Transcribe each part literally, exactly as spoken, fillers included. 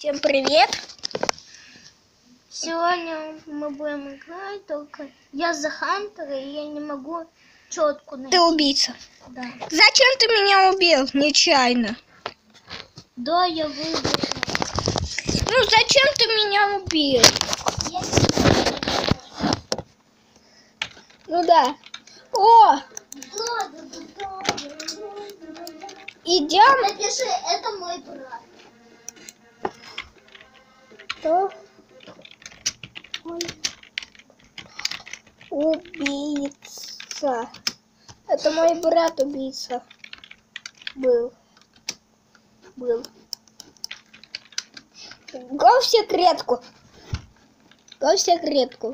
Всем привет! Сегодня мы будем играть, только я за Хантера, и я не могу четку найти. Ты убийца? Да. Зачем ты меня убил нечаянно? Да, я выбил. Ну зачем ты меня убил? Я... Ну да. О! Да, да, да, да. Идем. Напиши, это мой брат. Кто? Ой. Убийца. Это мой брат убийца. Был. Был. Го в секретку. Го в секретку.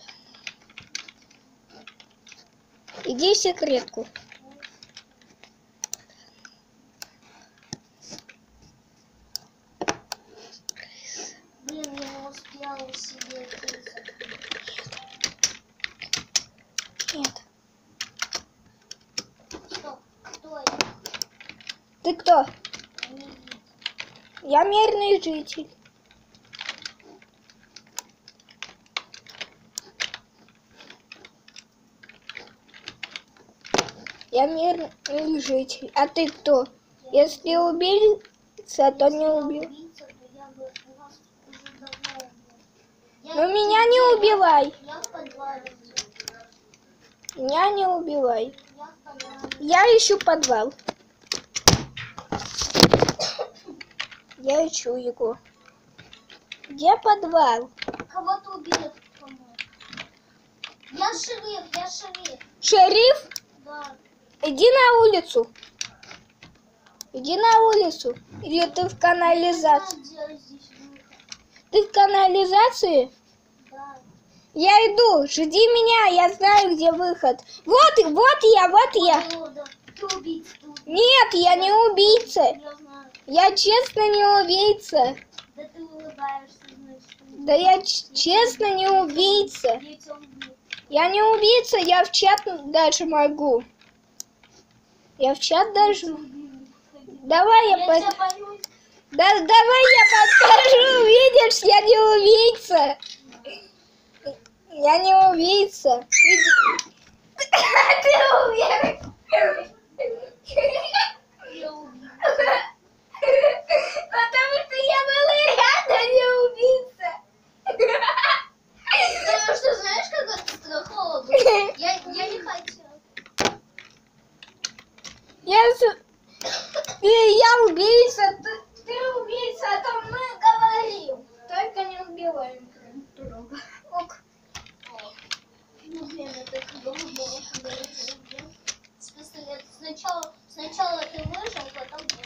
Иди в секретку. Блин, я не успела себе писать. Нет. Что? Кто это? Ты кто? Я мирный житель. Я мирный житель. А ты кто? Я... Если убийца, то не убил. Убийца, то я бы вас уже давно убил. Но меня не убивай. Я в подвале. Меня не убивай. Я в подвале. Я ищу подвал. Я ищу его. Где подвал? Кого-то убили. Я шериф, я шериф. Шериф? Да. Иди на улицу. Иди на улицу. Или ты в канализации? Ты в канализации? Да. Я иду. Жди меня. Я знаю, где выход. Вот, вот я, вот я. Ты убийца. Нет, я не убийца. Я знаю. Я честно не убийца. Да ты улыбаешься, значит. Да я честно не убийца. Я не убийца, я в чат даже могу. Я в чат даже... Давай я, я под... Да, давай я подскажу, видишь, я не убийца. Я не убийца. Ты уверен? Потому что я была реально не убийца. Потому что знаешь, как это страхово было? Я, я не хотела. Я, я убийца, ты, ты убийца, а то мы говорим. Только не убиваем друг друга. Ок. Ну, блин, это долго. С пистолета. Сначала, сначала ты выжил, потом я.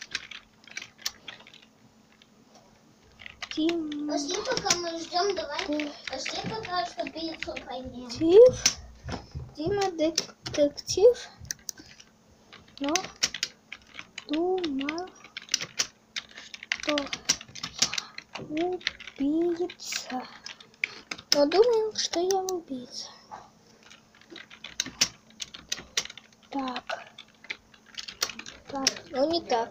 Тим... Пошли, пока мы ждем, давай. Ты... Пошли пока, что пиццу поймем. Тиф. Дима детектив. Но думал, что я убийца. Но думал, что я убийца. Так. Так, ну не так.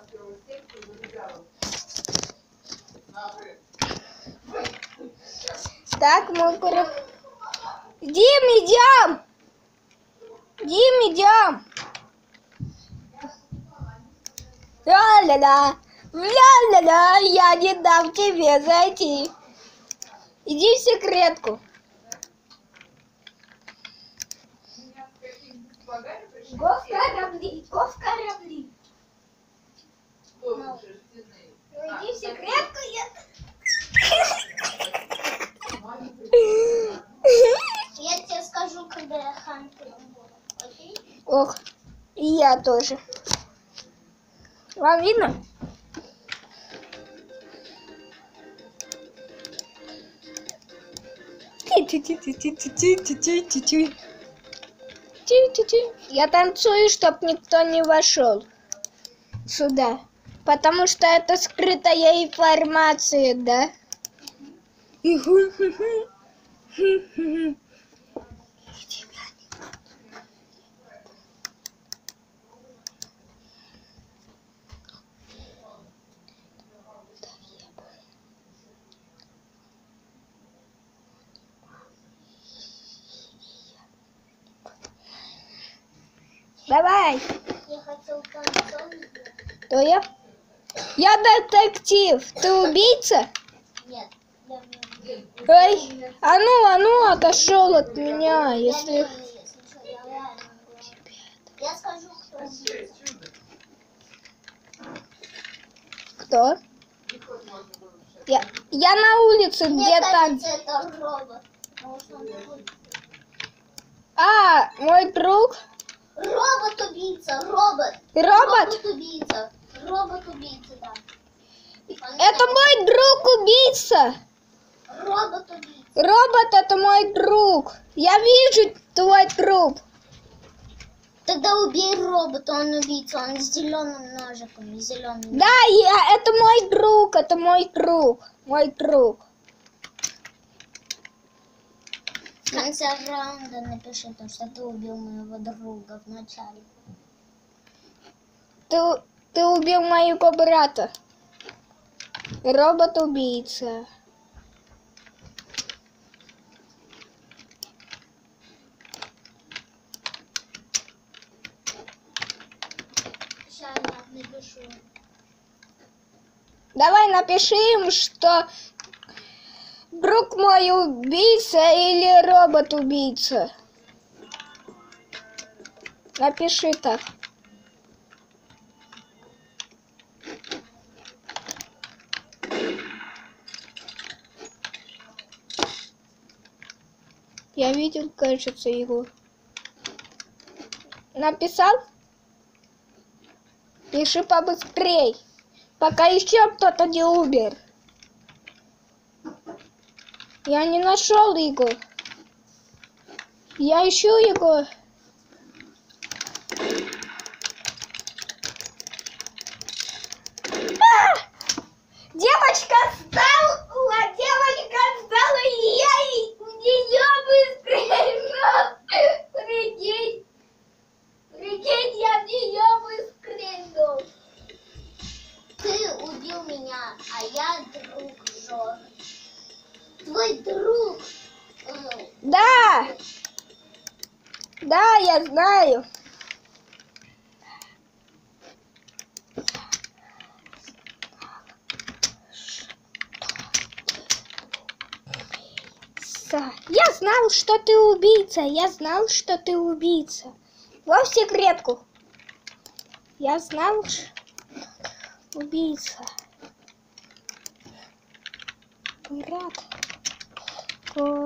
Так, мы кура... Дим, идем! Дим, идем! Ля-ля-ля, ля-ля-ля, я не дам тебе зайти. Иди в секретку. Го в корабли, го в корабли. Ну, ну иди в секретку, я... Я тебе скажу, когда я Хантером буду, окей? Ох, и я тоже. Вам видно? Я танцую, чтоб никто не вошел сюда. Потому что это скрытая информация, да? Давай. Я хотел концом сделать. Кто я? Я детектив. Ты убийца? Нет, я не Ой, а ну, а ну, отошел от меня, Я если... не умею, если что, я реально говорю. Я скажу, кто убийца. Кто? Я, я на улице Мне где-то... кажется, это робот. Потому что он такой. А, мой друг? Робот-убийца, робот. Робот? Робот-убийца. Робот-убийца, да. Он Это мой друг-убийца. робот-убийца. Робот, это мой друг. Я вижу твой труп. Тогда убей робота, он убийца, он с зеленым ножиком, зеленым. Да, я, это мой друг, это мой друг, мой друг. В конце раунда напиши то, что ты убил моего друга в начале. Ты, ты убил моего брата. Робот-убийца. Сейчас я напишу. Давай напиши им, что друг мой убийца или робот-убийца. Напиши так. Я видел, кажется, его. Написал? Пиши побыстрей, пока еще кто-то не умер. Я не нашел его. Я ищу его. А! Девочка стала, девочка стала, и я в нее выстрелил. Прикинь, прикинь, я в нее выстрелил. Ты убил меня, а я друг Жоры. Твой друг. э, Да, да, я знаю. Я знал, что ты убийца. Я знал, что ты убийца. Во секретку. Я знал, что убийца. Брат.